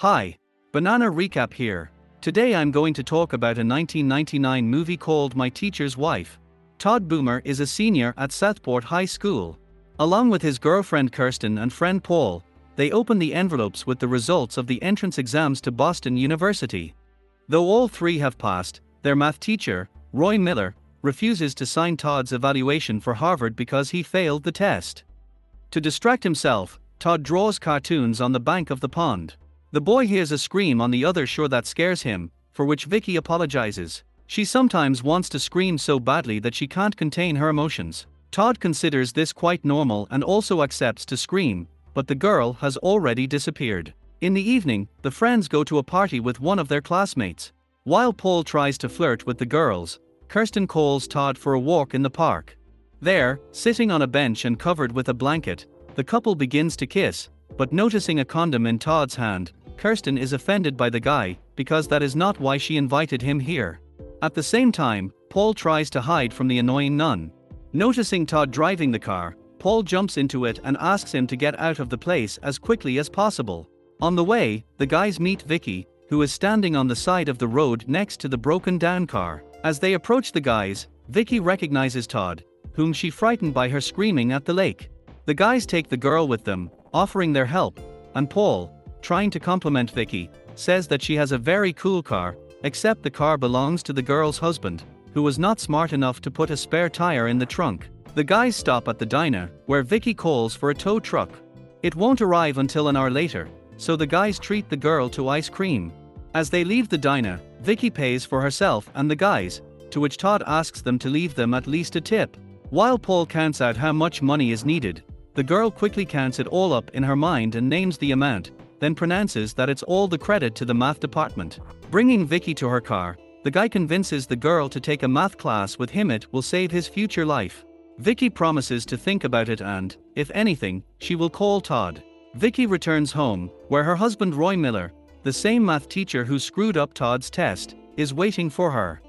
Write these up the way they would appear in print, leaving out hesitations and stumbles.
Hi, Banana Recap here. Today I'm going to talk about a 1999 movie called My Teacher's Wife. Todd Boomer is a senior at Southport High School. Along with his girlfriend Kirsten and friend Paul, they open the envelopes with the results of the entrance exams to Boston University. Though all three have passed, their math teacher, Roy Miller, refuses to sign Todd's evaluation for Harvard because he failed the test. To distract himself, Todd draws cartoons on the bank of the pond. The boy hears a scream on the other shore that scares him, for which Vicky apologizes. She sometimes wants to scream so badly that she can't contain her emotions. Todd considers this quite normal and also accepts to scream, but the girl has already disappeared. In the evening, the friends go to a party with one of their classmates. While Paul tries to flirt with the girls, Kirsten calls Todd for a walk in the park. There, sitting on a bench and covered with a blanket, the couple begins to kiss, but noticing a condom in Todd's hand, Kirsten is offended by the guy, because that is not why she invited him here. At the same time, Paul tries to hide from the annoying nun. Noticing Todd driving the car, Paul jumps into it and asks him to get out of the place as quickly as possible. On the way, the guys meet Vicky, who is standing on the side of the road next to the broken down car. As they approach the guys, Vicky recognizes Todd, whom she frightened by her screaming at the lake. The guys take the girl with them, offering their help, and Paul, trying to compliment Vicky, says that she has a very cool car, except the car belongs to the girl's husband, who was not smart enough to put a spare tire in the trunk. The guys stop at the diner, where Vicky calls for a tow truck. It won't arrive until an hour later, so the guys treat the girl to ice cream. As they leave the diner, Vicky pays for herself and the guys, to which Todd asks them to leave them at least a tip. While Paul counts out how much money is needed, the girl quickly counts it all up in her mind and names the amount, then pronounces that it's all the credit to the math department. Bringing Vicky to her car, the guy convinces the girl to take a math class with him. It will save his future life. Vicky promises to think about it and, if anything, she will call Todd. Vicky returns home, where her husband Roy Miller, the same math teacher who screwed up Todd's test, is waiting for her.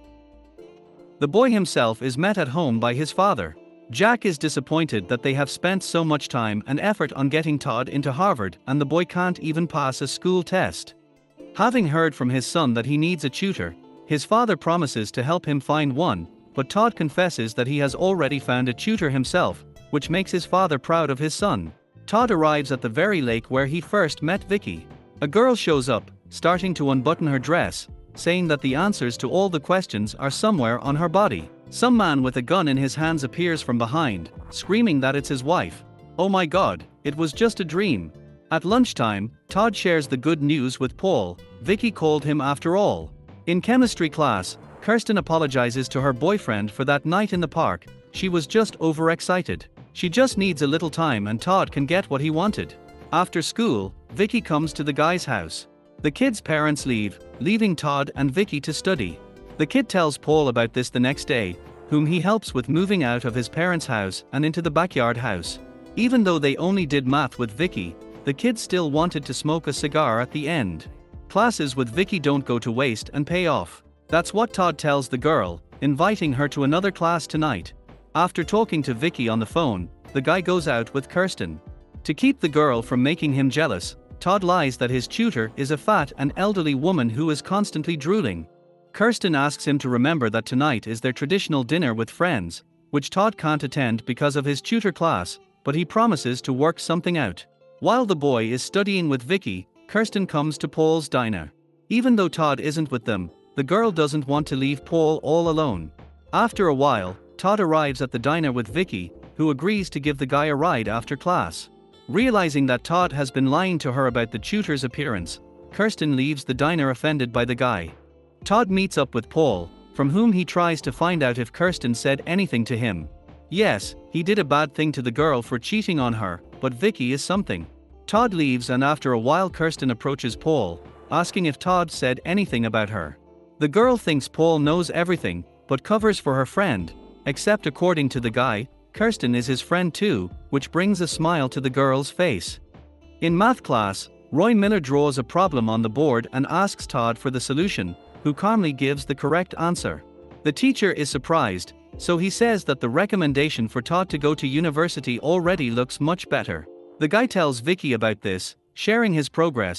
The boy himself is met at home by his father. Jack is disappointed that they have spent so much time and effort on getting Todd into Harvard and the boy can't even pass a school test. Having heard from his son that he needs a tutor, his father promises to help him find one, but Todd confesses that he has already found a tutor himself, which makes his father proud of his son. Todd arrives at the very lake where he first met Vicky. A girl shows up, starting to unbutton her dress, saying that the answers to all the questions are somewhere on her body. Some man with a gun in his hands appears from behind, screaming that it's his wife. Oh my god, it was just a dream. At lunchtime, Todd shares the good news with Paul. Vicky called him after all. In chemistry class, Kirsten apologizes to her boyfriend for that night in the park. She was just overexcited. She just needs a little time and Todd can get what he wanted. After school, Vicky comes to the guy's house. The kid's parents leave, leaving Todd and Vicky to study. The kid tells Paul about this the next day, whom he helps with moving out of his parents' house and into the backyard house. Even though they only did math with Vicky, the kid still wanted to smoke a cigar at the end. Classes with Vicky don't go to waste and pay off. That's what Todd tells the girl, inviting her to another class tonight. After talking to Vicky on the phone, the guy goes out with Kirsten. To keep the girl from making him jealous, Todd lies that his tutor is a fat and elderly woman who is constantly drooling. Kirsten asks him to remember that tonight is their traditional dinner with friends, which Todd can't attend because of his tutor class, but he promises to work something out. While the boy is studying with Vicky, Kirsten comes to Paul's diner. Even though Todd isn't with them, the girl doesn't want to leave Paul all alone. After a while, Todd arrives at the diner with Vicky, who agrees to give the guy a ride after class. Realizing that Todd has been lying to her about the tutor's appearance, Kirsten leaves the diner offended by the guy. Todd meets up with Paul, from whom he tries to find out if Kirsten said anything to him. Yes, he did a bad thing to the girl for cheating on her, but Vicky is something. Todd leaves and after a while Kirsten approaches Paul, asking if Todd said anything about her. The girl thinks Paul knows everything, but covers for her friend, except according to the guy, Kirsten is his friend too, which brings a smile to the girl's face. In math class, Roy Miller draws a problem on the board and asks Todd for the solution, who calmly gives the correct answer. The teacher is surprised, so he says that the recommendation for Todd to go to university already looks much better. The guy tells Vicky about this, sharing his progress,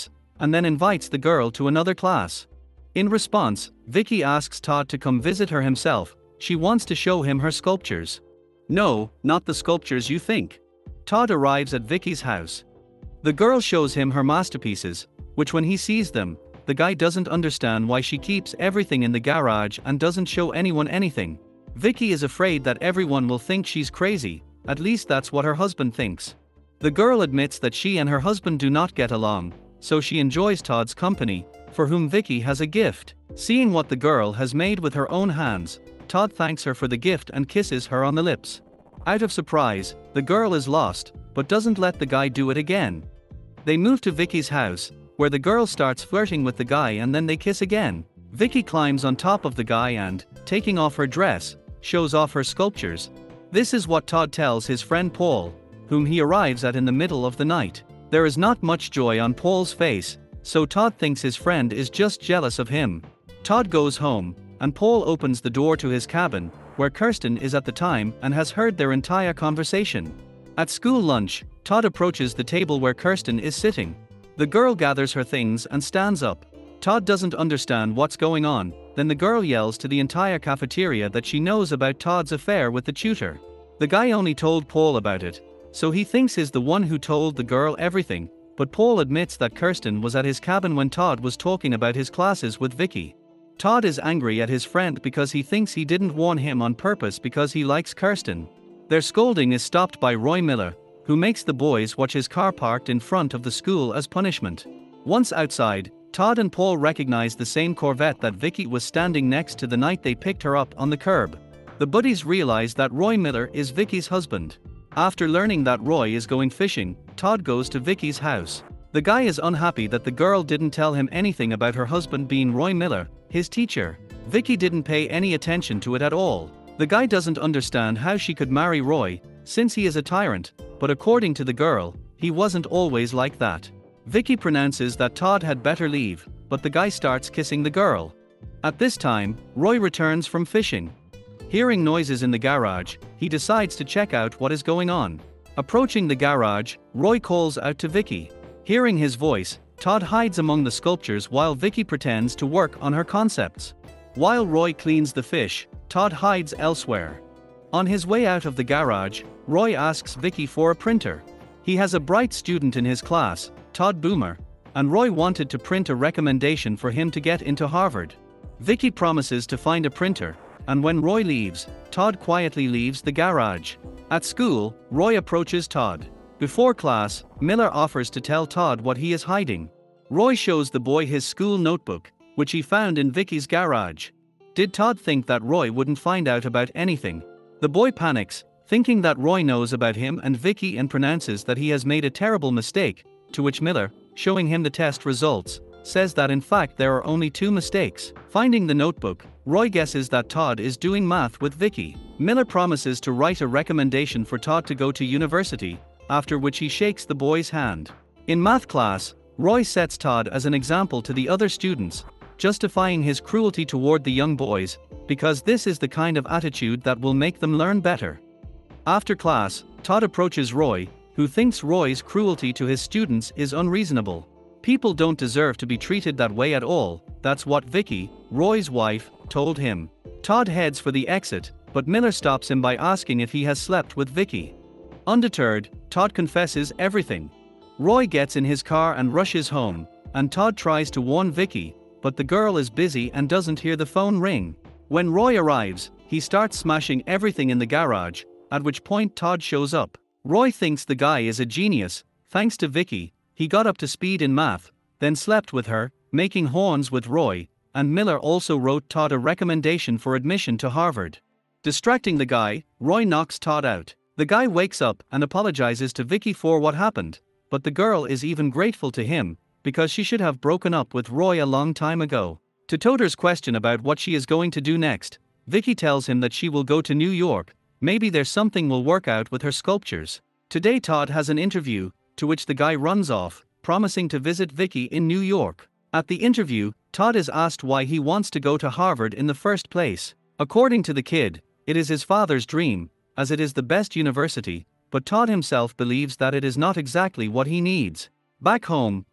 and then invites the girl to another class. In response, Vicky asks Todd to come visit her himself. She wants to show him her sculptures. No, not the sculptures you think. Todd arrives at Vicky's house. The girl shows him her masterpieces, which when he sees them, the guy doesn't understand why she keeps everything in the garage and doesn't show anyone anything. Vicky is afraid that everyone will think she's crazy, at least that's what her husband thinks. The girl admits that she and her husband do not get along, so she enjoys Todd's company, for whom Vicky has a gift. Seeing what the girl has made with her own hands, Todd thanks her for the gift and kisses her on the lips. Out of surprise, the girl is lost, but doesn't let the guy do it again. They move to Vicky's house, where the girl starts flirting with the guy and then they kiss again. Vicky climbs on top of the guy and, taking off her dress, shows off her sculptures. This is what Todd tells his friend Paul, whom he arrives at in the middle of the night. There is not much joy on Paul's face, so Todd thinks his friend is just jealous of him. Todd goes home, and Paul opens the door to his cabin, where Kirsten is at the time and has heard their entire conversation. At school lunch, Todd approaches the table where Kirsten is sitting. The girl gathers her things and stands up. Todd doesn't understand what's going on, then the girl yells to the entire cafeteria that she knows about Todd's affair with the tutor. The guy only told Paul about it, so he thinks he's the one who told the girl everything, but Paul admits that Kirsten was at his cabin when Todd was talking about his classes with Vicky. Todd is angry at his friend because he thinks he didn't warn him on purpose because he likes Kirsten. Their scolding is stopped by Roy Miller, who makes the boys watch his car parked in front of the school as punishment. Once outside, Todd and Paul recognize the same Corvette that Vicky was standing next to the night they picked her up on the curb. The buddies realize that Roy Miller is Vicky's husband. After learning that Roy is going fishing, Todd goes to Vicky's house. The guy is unhappy that the girl didn't tell him anything about her husband being Roy Miller, his teacher. Vicky didn't pay any attention to it at all. The guy doesn't understand how she could marry Roy, since he is a tyrant, but according to the girl, he wasn't always like that. Vicky pronounces that Todd had better leave, but the guy starts kissing the girl. At this time, Roy returns from fishing. Hearing noises in the garage, he decides to check out what is going on. Approaching the garage, Roy calls out to Vicky. Hearing his voice, Todd hides among the sculptures while Vicky pretends to work on her concepts. While Roy cleans the fish, Todd hides elsewhere. On his way out of the garage, Roy asks Vicky for a printer. He has a bright student in his class, Todd Boomer, and Roy wanted to print a recommendation for him to get into Harvard. Vicky promises to find a printer, and when Roy leaves, Todd quietly leaves the garage. At school, Roy approaches Todd. Before class, Miller offers to tell Todd what he is hiding. Roy shows the boy his school notebook, which he found in Vicky's garage. Did Todd think that Roy wouldn't find out about anything? The boy panics, thinking that Roy knows about him and Vicky and pronounces that he has made a terrible mistake, to which Miller, showing him the test results, says that in fact there are only 2 mistakes. Finding the notebook, Roy guesses that Todd is doing math with Vicky. Miller promises to write a recommendation for Todd to go to university, after which he shakes the boy's hand. In math class, Roy sets Todd as an example to the other students, justifying his cruelty toward the young boys, because this is the kind of attitude that will make them learn better. After class, Todd approaches Roy, who thinks Roy's cruelty to his students is unreasonable. People don't deserve to be treated that way at all, that's what Vicky, Roy's wife, told him. Todd heads for the exit, but Miller stops him by asking if he has slept with Vicky. Undeterred, Todd confesses everything. Roy gets in his car and rushes home, and Todd tries to warn Vicky, but the girl is busy and doesn't hear the phone ring. When Roy arrives, he starts smashing everything in the garage, at which point Todd shows up. Roy thinks the guy is a genius. Thanks to Vicky, he got up to speed in math, then slept with her, making horns with Roy, and Miller also wrote Todd a recommendation for admission to Harvard. Distracting the guy, Roy knocks Todd out. The guy wakes up and apologizes to Vicky for what happened, but the girl is even grateful to him, because she should have broken up with Roy a long time ago. To Tutor's question about what she is going to do next, Vicky tells him that she will go to New York, maybe there's something will work out with her sculptures. Today Todd has an interview, to which the guy runs off, promising to visit Vicky in New York. At the interview, Todd is asked why he wants to go to Harvard in the first place. According to the kid, it is his father's dream, as it is the best university, but Todd himself believes that it is not exactly what he needs. Back home,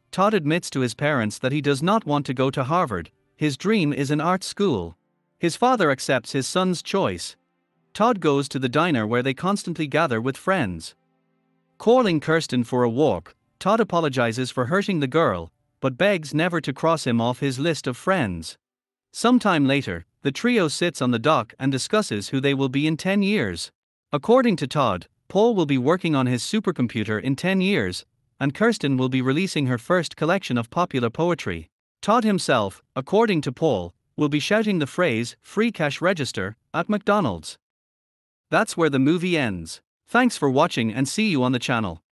Todd admits to his parents that he does not want to go to Harvard, his dream is an art school. His father accepts his son's choice. Todd goes to the diner where they constantly gather with friends. Calling Kirsten for a walk, Todd apologizes for hurting the girl, but begs never to cross him off his list of friends. Sometime later, the trio sits on the dock and discusses who they will be in 10 years. According to Todd, Paul will be working on his supercomputer in 10 years, and Kirsten will be releasing her first collection of popular poetry. Todd himself, according to Paul, will be shouting the phrase, "free cash register," at McDonald's. That's where the movie ends. Thanks for watching and see you on the channel.